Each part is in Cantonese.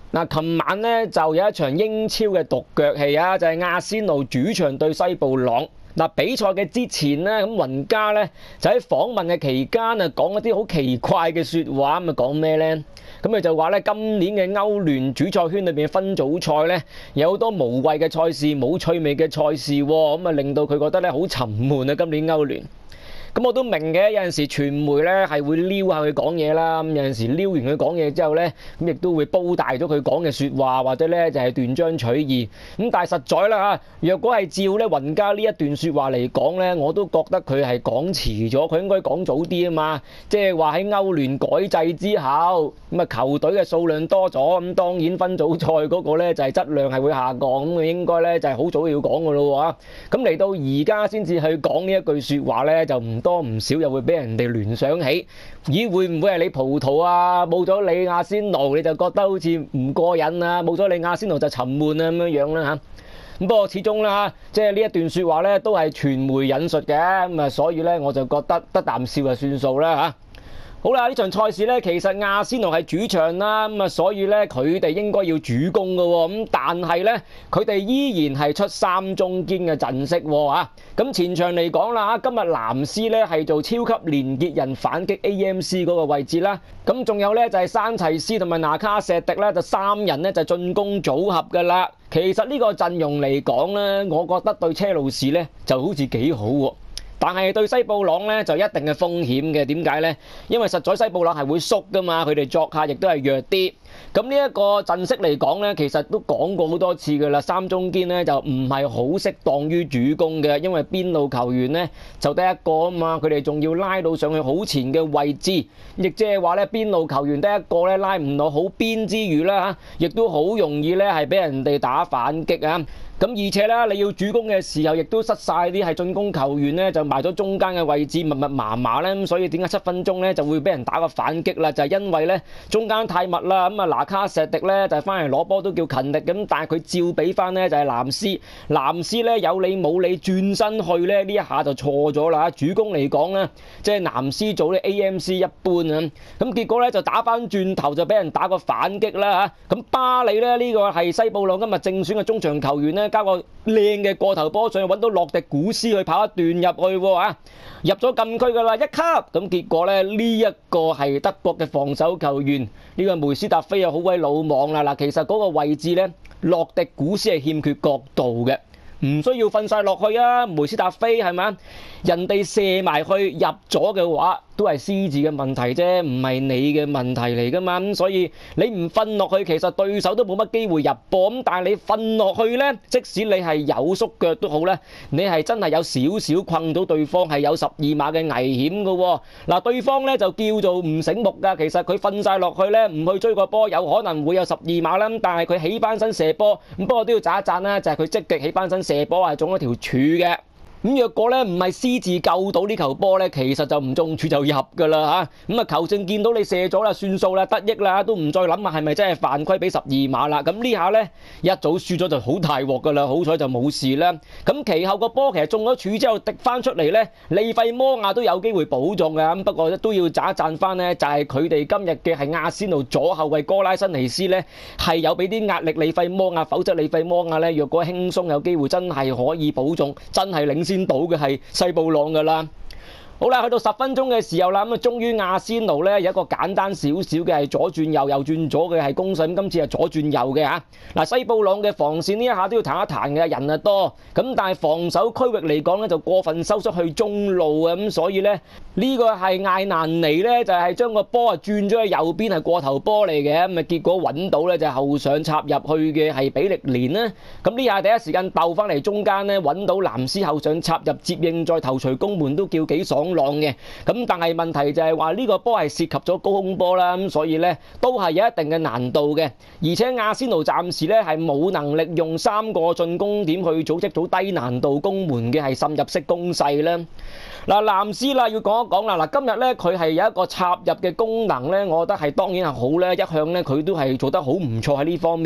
嗱，琴晚咧就有一場英超嘅獨腳戲啊，就係阿仙奴主場對西布朗。嗱，比賽嘅之前咧，咁雲加咧就喺訪問嘅期間啊，講一啲好奇怪嘅説話，咁啊講咩咧？咁佢就話咧，今年嘅歐聯主賽圈裏邊嘅分組賽咧，有好多無謂嘅賽事、冇趣味嘅賽事喎，咁啊令到佢覺得咧好沉悶啊！今年歐聯。咁我都明嘅，有陣時傳媒咧係會撩下佢講嘢啦，咁有陣時撩完佢講嘢之後咧，咁亦都會煲大咗佢講嘅説話，或者咧就係斷章取義。咁但係實在啦嚇，若果係照咧雲加呢一段説話嚟講咧，我都覺得佢係講遲咗，佢應該講早啲啊嘛。即係話喺歐聯改制之後，咁啊球隊嘅數量多咗，咁當然分組賽嗰個咧就係質量係會下降，咁佢應該咧就係好早要講噶咯喎。咁嚟到而家先至去講呢一句説話咧，就唔多唔少又會俾人哋聯想起，咦會唔會係你葡萄啊？冇咗你阿仙奴你就覺得好似唔過癮啊？冇咗你阿仙奴就沉悶啊咁樣樣啦嚇。咁不過始終啦，即係呢一段説話咧都係傳媒引述嘅，咁啊所以咧我就覺得得啖笑就算數啦嚇。好啦，呢場賽事咧，其實阿仙奴係主場啦，咁啊，所以咧佢哋應該要主攻嘅喎，咁但係咧佢哋依然係出三中堅嘅陣式喎嚇。咁前場嚟講啦，今日藍斯咧係做超級連結人反擊 AMC 嗰個位置啦，咁仲有咧就係山齊斯同埋拿卡錫迪咧，就三人咧就進攻組合嘅啦。其實呢個陣容嚟講咧，我覺得對車路士咧就好似幾好喎。但係對西布朗咧就一定嘅風險嘅，點解呢？因為實在西布朗係會縮噶嘛，佢哋作客亦都係弱啲。咁呢一個陣式嚟講咧，其實都講過好多次噶啦，三中堅咧就唔係好適當於主攻嘅，因為邊路球員咧就得一個啊嘛，佢哋仲要拉到上去好前嘅位置，亦即係話咧邊路球員得一個咧拉唔到好邊之餘啦嚇，亦都好容易咧係俾人哋打反擊啊！咁而且咧，你要主攻嘅時候，亦都失晒啲係進攻球員咧，就埋咗中間嘅位置，密密麻麻咧，咁所以點解7分鐘咧就會俾人打個反擊啦？就係因為咧中間太密啦，咁啊拿卡錫迪咧就翻嚟攞波都叫勤力咁，但係佢照俾翻咧就係藍斯，藍斯咧有理冇理轉身去咧呢一下就錯咗啦！主攻嚟講咧，即係藍斯做啲 AMC 一般啊，咁結果咧就打翻轉頭就俾人打個反擊啦嚇。咁巴里咧呢個係西布朗今日正選嘅中場球員咧。加個靚嘅過頭波上去揾到洛迪古斯去跑一段入去喎，入咗禁區㗎啦，一級咁結果咧呢一個係德國嘅防守球員呢個梅斯達菲又好鬼魯莽啦嗱，其實嗰個位置咧洛迪古斯係欠缺角度嘅，唔需要瞓晒落去啊，梅斯達菲係咪？人哋射埋去入咗嘅話，都係獅子嘅問題啫，唔係你嘅問題嚟噶嘛。咁所以你唔瞓落去，其實對手都冇乜機會入波。咁但係你瞓落去呢，即使你係有縮腳都好呢，你係真係有少少困到對方，係有12碼嘅危險噶喎。嗱，對方呢就叫做唔醒目噶，其實佢瞓晒落去呢，唔去追個波，有可能會有12碼啦。但係佢起翻身射波，咁不過都要讚一讚啦，就係佢積極起翻身射波係中咗條柱嘅。咁若果咧唔係私自救到呢球波咧，其實就唔中柱就入㗎啦嚇。咁啊球證見到你射咗啦，算數啦，得益啦，都唔再諗下係咪真係犯規俾12碼啦。咁呢下咧一早輸咗就好大鑊㗎啦，好彩就冇事啦。咁其後個波其實中咗柱之後滴翻出嚟咧，利費摩亞都有機會保中嘅。咁不過都要讚一讚翻咧，就係佢哋今日嘅係阿仙奴左後衞哥拉辛尼斯咧，係有俾啲壓力利費摩亞，否則利費摩亞咧若果輕鬆有機會真係可以保中，真係領先到嘅係西布朗㗎啦。好啦，去到10分鐘嘅時候啦，咁啊，終於阿仙奴咧有一個簡單少少嘅係左轉右，右轉左嘅係攻勢，咁今次係左轉右嘅嚇。嗱，西布朗嘅防線呢一下都要彈一彈嘅，人啊多，咁但係防守區域嚟講咧就過分收縮去中路啊，咁所以咧呢個係艾蘭尼咧就係將個波啊轉咗去右邊係過頭波嚟嘅，咁啊結果揾到咧就係後上插入去嘅係比力連啦，咁呢下第一時間鬥翻嚟中間咧揾到藍斯後上插入接應再頭槌攻門都叫幾爽朗嘅，咁但係問題就係話呢個波係涉及咗高空波啦，咁所以咧都係有一定嘅難度嘅，而且阿仙奴暫時咧係冇能力用3個進攻點去組織到低難度攻門嘅係滲入式攻勢啦。嗱，藍斯啦要講一講啦，嗱今日咧佢係有一個插入嘅功能咧，我覺得係當然係好咧，一向咧佢都係做得好唔錯喺呢方面。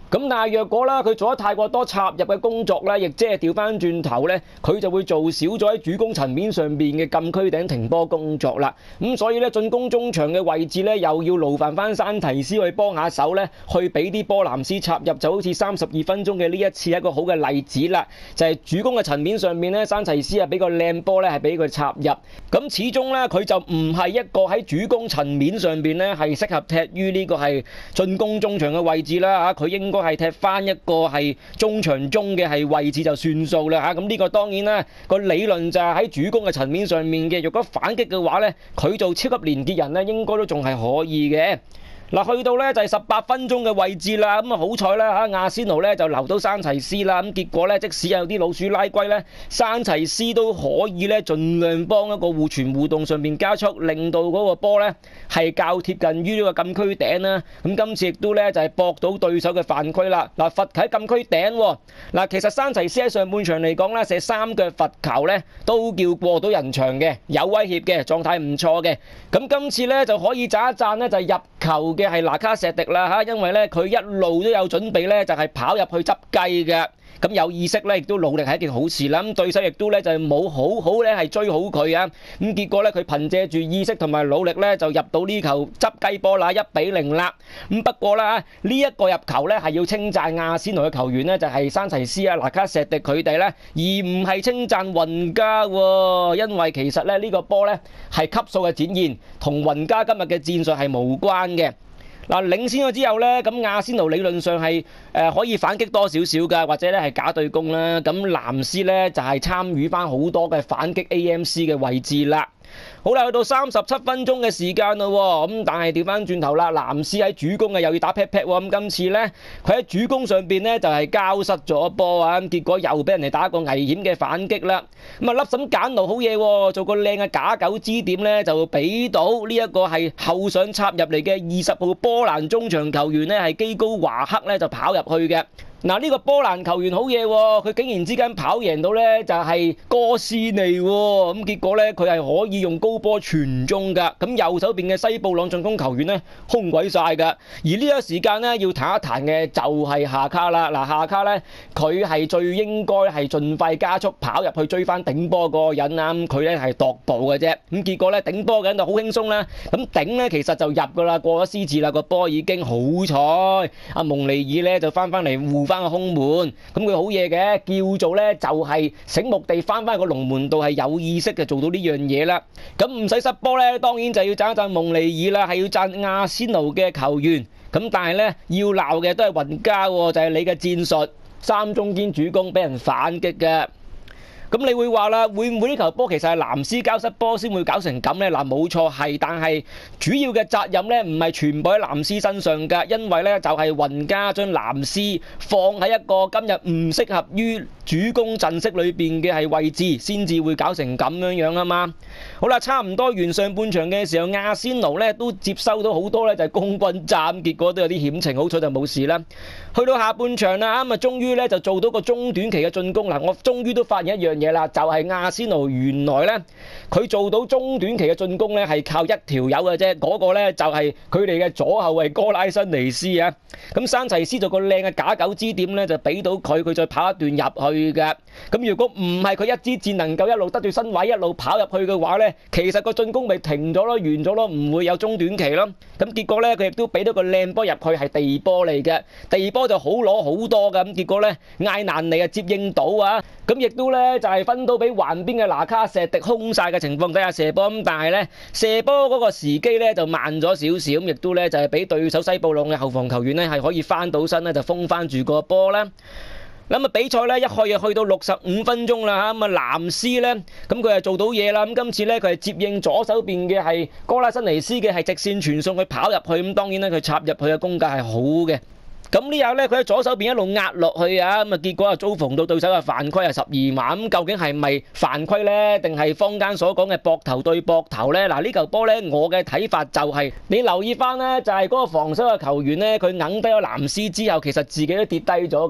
咁但係若果啦，佢做得太過多插入嘅工作咧，亦即係調翻轉頭咧，佢就會做少咗喺主攻層面上邊嘅禁區頂停波工作啦。咁所以咧，進攻中場嘅位置咧，又要勞煩翻山提斯去幫下手咧，去俾啲波藍斯插入，就好似32分鐘嘅呢一次一個好嘅例子啦。就係主攻嘅層面上面咧，山提斯啊俾個靚波咧係俾佢插入。咁始終咧佢就唔係一個喺主攻層面上邊咧係適合踢於呢個係進攻中場嘅位置啦嚇，佢應該係踢翻一個係中場中嘅係位置就算數啦嚇。咁呢個當然啦，個理論就係喺主攻嘅層面上面嘅。如果反擊嘅話咧，佢做超級連結人咧，應該都仲係可以嘅。嗱，去到咧就係18分鐘嘅位置啦，咁啊好彩啦嚇，阿仙奴咧就留到山齊斯啦，咁結果咧即使有啲老鼠拉龜咧，山齊斯都可以咧盡量幫一個互傳互動上邊加速，令到嗰個波咧係較貼近於呢個禁區頂啦。咁今次亦都咧就係搏到對手嘅犯規啦。嗱，罰喺禁區頂喎。嗱，其實山齊斯喺上半場嚟講咧，射3腳罰球咧都叫過到人牆嘅，有威脅嘅，狀態唔錯嘅。咁今次咧就可以讚一讚咧，就係入球嘅係拿卡錫迪啦嚇，因為咧佢一路都有準備咧，就係跑入去執雞嘅。咁有意識咧，亦都努力係一件好事啦。咁對手亦都咧就係冇好好咧係追好佢啊。咁結果咧佢憑藉住意識同埋努力咧就入到呢球執雞波啦，1-0啦。咁不過啦呢一個入球咧係要稱讚阿仙奴嘅球員咧，就係山齊斯啊、拿卡錫迪佢哋咧，而唔係稱讚雲加喎。因為其實咧呢個波咧係級數嘅展現，同雲加今日嘅戰術係無關嘅。嗱，領先咗之後咧，咁阿仙奴理論上係可以反擊多少少㗎，或者咧係假對攻啦。咁藍斯咧就係參與翻好多嘅反擊 AMC 嘅位置啦。好啦，去到37分鐘嘅時間啦喎，咁但係調翻轉頭啦，藍斯喺主攻又要打 pat pat 喎，咁今次咧佢喺主攻上邊咧就係交失咗波啊，咁結果又俾人哋打一個危險嘅反擊啦。咁啊粒嬸簡奴好嘢喎，做個靚嘅假九支點咧就俾到呢一個係後上插入嚟嘅20號波蘭中場球員咧係基高華克咧就跑入去嘅。嗱，呢個波蘭球員好嘢喎，佢竟然之間跑贏到咧就係哥斯尼喎，咁結果咧佢係可以用高波傳中㗎，咁右手邊嘅西布朗進攻球員咧空鬼晒㗎，而呢個時間咧要彈一彈嘅就係夏卡啦。嗱，夏卡咧佢係最應該係盡快加速跑入去追翻頂波嗰個人啊，咁佢咧係踱步嘅啫，咁結果咧頂波嘅人就好輕鬆啦，咁頂咧其實就入㗎啦，過咗獅子啦，個波已經好彩，阿蒙尼爾咧就翻嚟護翻個空門，咁佢好嘢嘅，叫做咧就係醒目地翻個龍門度係有意識嘅做到呢樣嘢啦。咁唔使失波咧，當然就要讚一讚蒙尼爾啦，係要讚阿仙奴嘅球員。咁但係咧要鬧嘅都係雲加喎，就係你嘅戰術3中堅主攻俾人反擊嘅。咁你會話啦，會唔會呢球波其實係藍斯交失波先會搞成咁呢？嗱，冇錯係，但係主要嘅責任呢唔係全部喺藍斯身上㗎，因為呢就係雲加將藍斯放喺一個今日唔適合於主攻陣式裏邊嘅係位置，先至會搞成咁樣啊嘛。好啦，差唔多完上半場嘅時候，阿仙奴呢都接收到好多呢就係攻軍戰，結果都有啲險情，好彩就冇事啦。去到下半場啦，咁啊終於呢就做到個中短期嘅進攻啦。我終於都發現一樣嘢啦，就係阿仙奴原來呢佢做到中短期嘅進攻呢係靠一條友嘅啫，嗰個呢就係佢哋嘅左後衛哥拉辛尼斯啊。咁山齊斯做個靚嘅假九支點呢，就俾到佢再跑一段入去嘅。咁如果唔係佢一支箭能夠一路得住身位一路跑入去嘅話呢，其實個進攻咪停咗咯，完咗咯，唔會有中短期咯。咁結果呢，佢亦都俾到個靚波入去，係地波嚟嘅，地波就好攞好多嘅。咁結果呢，艾蘭尼啊接應到啊，咁亦都呢就係分到俾環邊嘅拿卡錫迪空晒嘅情況底下射波。咁但係呢，射波嗰個時機呢就慢咗少少，咁亦都呢就係俾對手西布朗嘅後防球員呢係可以翻到身呢就封翻住個波啦。咁啊比賽咧一去到65分鐘啦嚇，咁啊藍斯咧咁佢係做到嘢啦，咁今次咧佢係接應左手邊嘅係哥拉辛尼斯嘅係直線傳送，佢跑入去，咁當然咧佢插入去嘅功架係好嘅。咁呢下咧佢喺左手邊一路壓落去啊，咁啊結果啊遭逢到對手嘅犯規係12碼，咁究竟係咪犯規咧，定係坊間所講嘅膊頭對膊頭咧？嗱呢球波咧我嘅睇法就係你留意翻咧，就係嗰個防守嘅球員咧，佢揞低咗藍斯之後，其實自己都跌低咗㗎。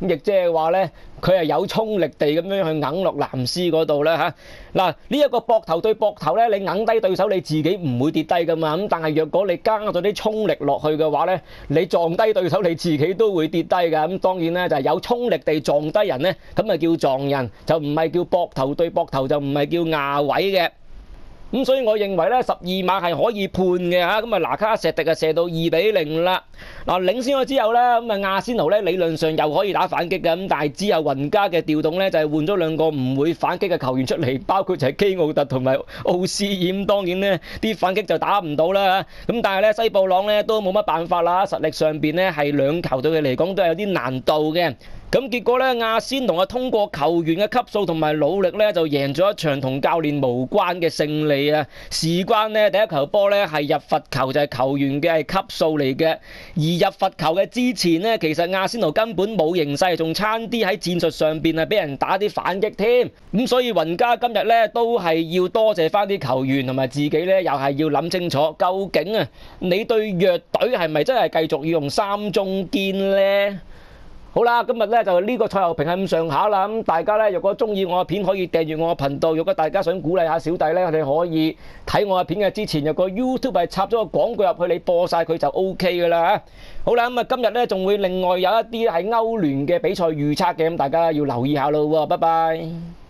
亦即係話咧，佢係有衝力地咁樣去硬落藍絲嗰度咧嚇。嗱，呢一個膊頭對膊頭咧，你硬低對手你自己唔會跌低噶嘛。咁但係若果你加咗啲衝力落去嘅話咧，你撞低對手你自己都會跌低㗎。咁當然咧就係有衝力地撞低人咧，咁啊叫撞人，就唔係叫膊頭對膊頭，就唔係叫壓位嘅。咁所以我認為咧12碼係可以判嘅嚇，咁啊拿卡錫迪啊射到2-0啦。嗱，領先咗之後咧，咁啊阿仙奴咧理論上又可以打反擊嘅，咁但係之後雲加嘅調動咧就係換咗2個唔會反擊嘅球員出嚟，包括就係基奧特同埋奧斯爾，當然咧啲反擊就打唔到啦嚇。咁但係咧西布朗咧都冇乜辦法啦，實力上邊咧係兩球對佢嚟講都係有啲難度嘅。咁結果咧，阿仙奴啊通過球員嘅級數同埋努力咧，就贏咗一場同教練無關嘅勝利啊！事關咧第一球波咧係入罰球，就係球員嘅係級數嚟嘅。而入罰球嘅之前咧，其實阿仙奴根本冇形勢，仲差啲喺戰術上邊啊俾人打啲反擊添。咁所以雲加今日咧都係要多謝翻啲球員同埋自己咧，又係要諗清楚，究竟啊你對弱隊係咪真係繼續要用3中堅咧？好啦，今日咧就呢個賽後評係咁上下啦。咁大家咧，如果中意我嘅片，可以訂閱我嘅頻道。如果大家想鼓勵下小弟咧，我哋可以睇我嘅片嘅之前有個 YouTube 係插咗個廣告入去，你播晒佢就 OK 噶啦。好啦，咁啊今日咧仲會另外有一啲係歐聯嘅比賽預測嘅，咁大家要留意下咯喎。拜拜。